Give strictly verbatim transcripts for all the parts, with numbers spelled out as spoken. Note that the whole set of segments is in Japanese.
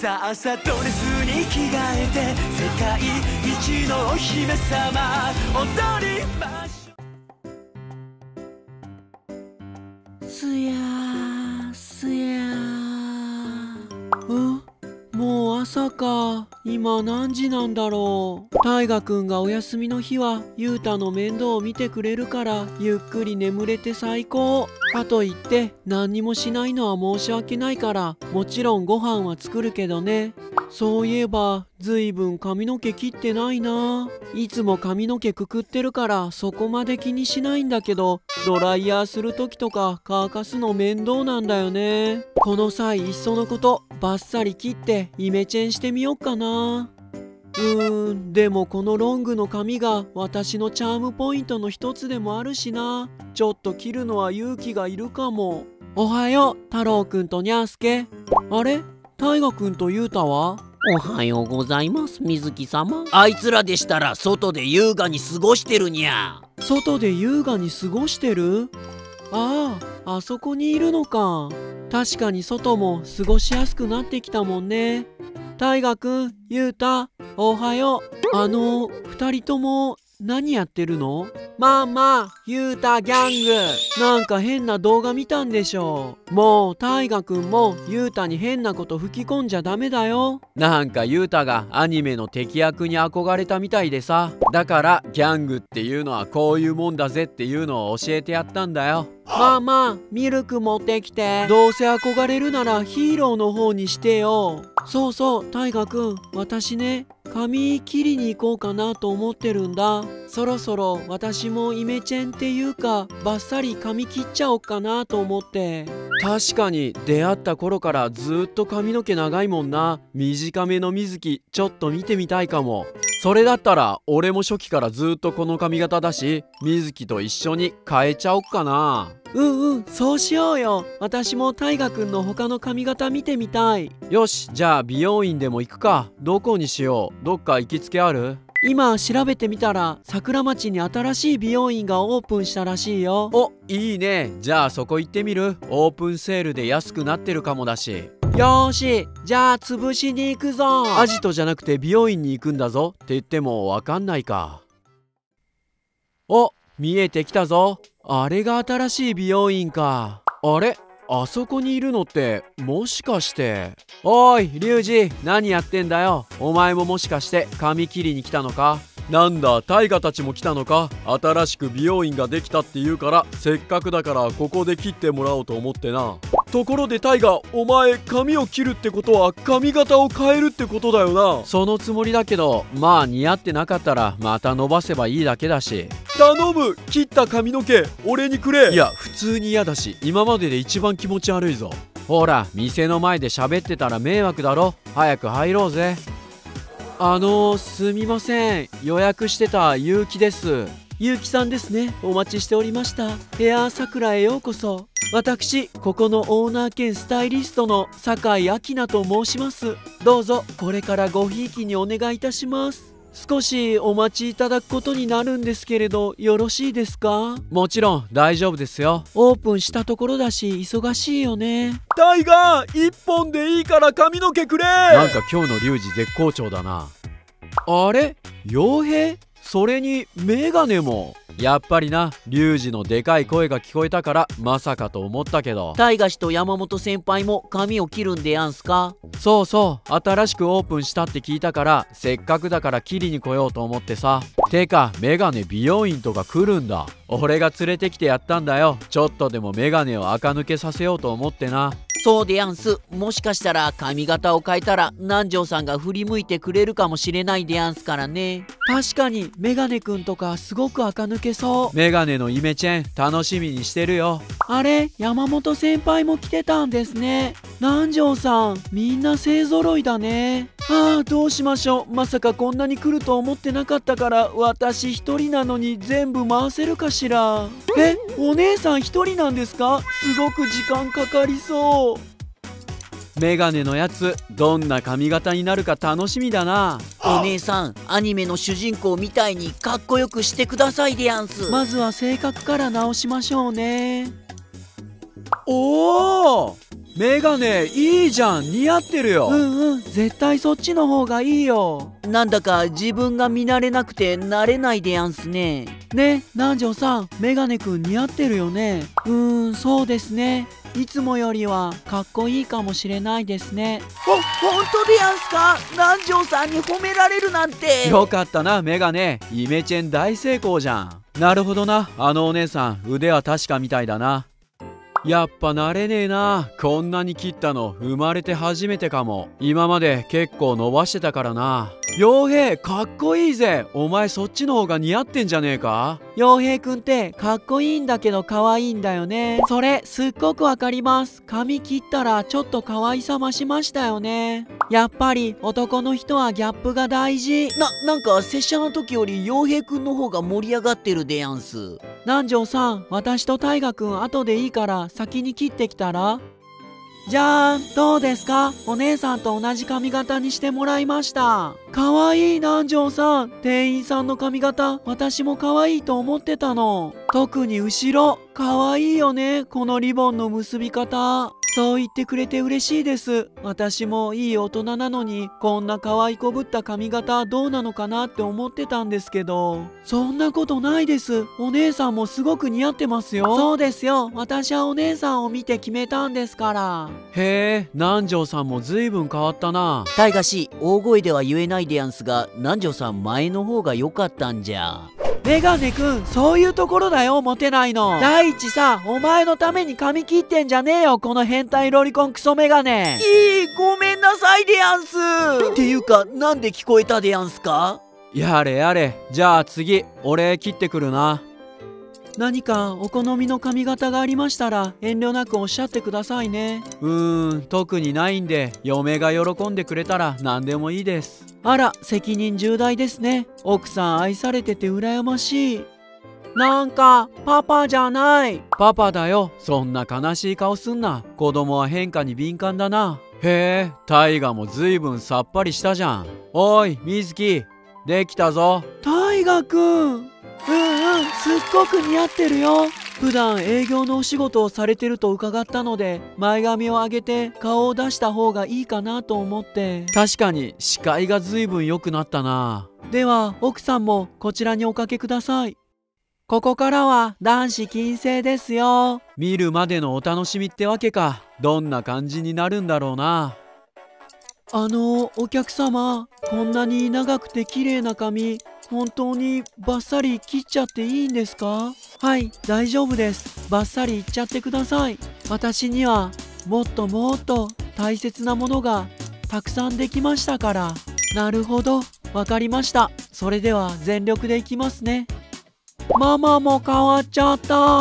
さあさドレスに着替えて世界一のお姫様踊りましょう。すやーすやー。ん？もう朝か。今何時なんだろう。大河くんがお休みの日はゆうたの面倒を見てくれるからゆっくり眠れて最高。かといって何にもしないのは申し訳ないからもちろんご飯は作るけどね。そういえばずいぶん髪の毛切ってないな。いつも髪の毛くくってるからそこまで気にしないんだけどドライヤーする時とか乾かすの面倒なんだよね。この際いっそのことバッサリ切ってイメチェンしてみよっかな。うーんでもこのロングの髪が私のチャームポイントの一つでもあるしな。ちょっと切るのは勇気がいるかも。おはよう太郎くんとにゃーすけ。あれ大河くんとゆうたは？ おはようございます水木様。あいつらでしたら外で優雅に過ごしてるにゃ。 外で優雅に過ごしてる？ああ、あそこにいるのか。確かに外も過ごしやすくなってきたもんね。大河くん、ゆうた、おはよう。あの、二人とも何やってるの？まあまあ、ゆうたギャング。なんか変な動画見たんでしょう。もう大河くんもゆうたに変なこと吹き込んじゃダメだよ。なんかゆうたがアニメの敵役に憧れたみたいでさ。だからギャングっていうのはこういうもんだぜっていうのを教えてやったんだよ。まあまあ、ミルク持ってきて。どうせ憧れるならヒーローの方にしてよ。そうそう、大河くん、私ね、髪切りに行こうかなと思ってるんだ。そろそろ私もイメチェンっていうかバッサリ髪切っちゃおっかなと思って。確かに出会った頃からずっと髪の毛長いもんな。短めの水木ちょっと見てみたいかも。それだったら俺も初期からずっとこの髪型だし水木と一緒に変えちゃおっかな。うんうん、そうしようよ。私も大河くんの他の髪型見てみたい。よし、じゃあ美容院でも行くか。どこにしよう？どっか行きつけある？今調べてみたら桜町に新しい美容院がオープンしたらしいよ。お、いいね。じゃあそこ行ってみる？オープンセールで安くなってるかもだし。よーし、じゃあ潰しに行くぞ。アジトじゃなくて美容院に行くんだぞって言ってもわかんないか。お、見えてきたぞ。あれが新しい美容院か。あれ、あそこにいるのってもしかして。おいリュウジ、何やってんだよ。お前ももしかして髪切りに来たのか？なんだ、タイガたちも来たのか？新しく美容院ができたっていうからせっかくだからここで切ってもらおうと思ってな。ところでタイガ、お前髪を切るってことは髪型を変えるってことだよな。そのつもりだけど、まあ似合ってなかったらまた伸ばせばいいだけだし。頼む、切った髪の毛俺にくれ。いや普通に嫌だし今までで一番気持ち悪いぞ。ほら店の前で喋ってたら迷惑だろ。早く入ろうぜ。あのー、すみません、予約してたゆうきです。ゆうきさんですね。お待ちしておりました。ヘアさくらへようこそ。私ここのオーナー兼スタイリストの酒井明菜と申します。どうぞこれからごひいきにお願いいたします。少しお待ちいただくことになるんですけれどよろしいですか？もちろん大丈夫ですよ。オープンしたところだし忙しいよね。タイガー、一本でいいから髪の毛くれ。なんか今日のリュウジ絶好調だな。あれ、傭兵？それにメガネも。やっぱりな、リュウジのでかい声が聞こえたからまさかと思ったけど。 大河氏と山本先輩も髪を切るんでやんすか？ そうそう、新しくオープンしたって聞いたからせっかくだから切りに来ようと思ってさ。てかメガネ美容院とか来るんだ。俺が連れてきてやったんだよ。ちょっとでもメガネを垢抜けさせようと思ってな。 そうでやんす。もしかしたら髪型を変えたら南條さんが振り向いてくれるかもしれないでやんすからね。 確かにメガネくんとかすごく垢抜けそう。メガネのイメチェン楽しみにしてるよ。あれ、山本先輩も来てたんですね。南條さん、みんな勢ぞろいだね。ああ、どうしましょう。まさかこんなに来ると思ってなかったから私一人なのに全部回せるかしら。え、お姉さん一人なんですか？すごく時間かかりそう。メガネのやつどんな髪型になるか楽しみだな。 お姉さん、アニメの主人公みたいにかっこよくしてくださいでやんす。 まずは性格から直しましょうね。おお、 メガネいいじゃん、似合ってるよ。うんうん、絶対そっちの方がいいよ。 なんだか自分が見慣れなくて慣れないでやんすね。 ね、南條さん、メガネくん似合ってるよね。うーん、そうですね。いつもよりはかっこいいかもしれないですね。 ほ、本当でやんすか？南條さんに褒められるなんて。 よかったな、メガネ。イメチェン大成功じゃん。なるほどな、あのお姉さん、腕は確かみたいだな。やっぱ慣れねえな。こんなに切ったの生まれて初めてかも。今まで結構伸ばしてたからな。傭兵かっこいいぜ。お前そっちの方が似合ってんじゃねえか？傭兵くんってかっこいいんだけど可愛いんだよね。それすっごくわかります。髪切ったらちょっと可愛さ増しましたよね。やっぱり男の人はギャップが大事。 な、なんか拙者の時より傭兵くんの方が盛り上がってるでやんす。 南條さん、私と大河くん後でいいから先に切ってきたら？じゃーん、どうですか？お姉さんと同じ髪型にしてもらいました。かわいい南條さん。店員さんの髪型、私もかわいいと思ってたの。特に後ろ、かわいいよね、このリボンの結び方。そう言ってくれて嬉しいです。私もいい大人なのに、こんな可愛いこぶった髪型どうなのかなって思ってたんですけど。そんなことないです。お姉さんもすごく似合ってますよ。そうですよ。私はお姉さんを見て決めたんですから。へえ、南條さんも随分変わったな。 タイガ氏、大声では言えないでやんすが、南條さん前の方が良かったんじゃ。 メガネくん、そういうところだよ、モテないの。第一さ、お前のために髪切ってんじゃねえよ、この変態ロリコンクソメガネ。 いい、ごめんなさいでやんす。っていうか、なんで聞こえたでやんすか？ やれやれ、じゃあ次、俺切ってくるな。何かお好みの髪型がありましたら遠慮なくおっしゃってくださいね。うーん、特にないんで、嫁が喜んでくれたら何でもいいです。あら、責任重大ですね。奥さん愛されてて羨ましい。なんかパパじゃない。パパだよ。そんな悲しい顔すんな。子供は変化に敏感だな。へえ、大河もずいぶんさっぱりしたじゃん。おい水木、できたぞ。大河くん、うんうん、すっごく似合ってるよ。普段営業のお仕事をされてると伺ったので、前髪を上げて顔を出した方がいいかなと思って。確かに視界がずいぶん良くなったな。では奥さんもこちらにおかけください。ここからは男子禁制ですよ。見るまでのお楽しみってわけか。どんな感じになるんだろうな。あのお客様、こんなに長くて綺麗な髪、本当にバッサリ切っちゃっていいんですか？はい、大丈夫です。バッサリいっちゃってください。私にはもっともっと大切なものがたくさんできましたから。なるほど、わかりました。それでは全力でいきますね。ママも変わっちゃった。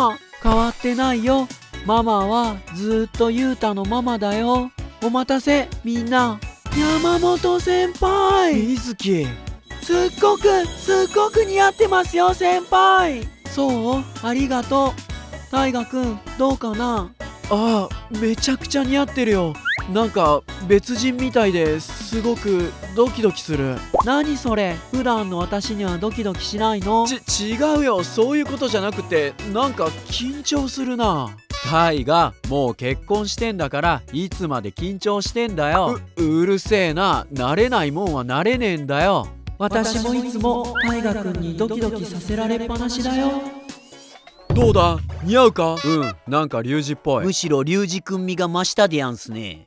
変わってないよ。ママはずっとユウタのママだよ。お待たせみんな。山本先輩、水木、すっごくすっごく似合ってますよ先輩。そう、ありがとう。大河くんどうかな？ああ、めちゃくちゃ似合ってるよ。なんか別人みたいですごくドキドキする。何それ、普段の私にはドキドキしないの？ち、違うよ、そういうことじゃなくて、なんか緊張するな。タイがもう結婚してんだから、いつまで緊張してんだよ。う、うるせえな。慣れないもんは慣れねえんだよ。私もいつもタイガくんにドキドキさせられっぱなしだよ。どうだ、似合うか？うん、なんかリュウジっぽい。 むしろリュウジくん味が増したでやんすね。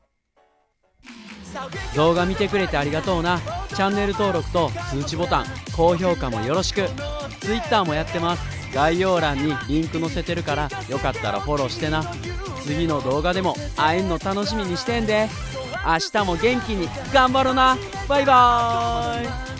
動画見てくれてありがとうな。チャンネル登録と通知ボタン、高評価もよろしく。 Twitter もやってます。概要欄にリンク載せてるから、よかったらフォローしてな。次の動画でも会えんの楽しみにしてんで。明日も元気に頑張ろな。バイバーイ。